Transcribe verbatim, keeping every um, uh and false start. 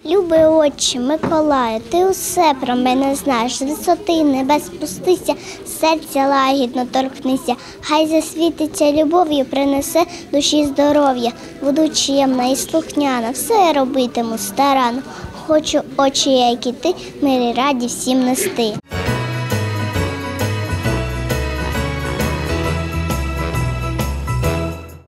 Любий Отче Миколаю, ти усе про мене знаєш, з висоти небес спустися, серця лагідно торкнися, хай засвітиться любов'ю, принесе душі здоров'я. Буду чемна і слухняна, все робитиму старанно, хочу очі, як і ти, мирі раді всім нести.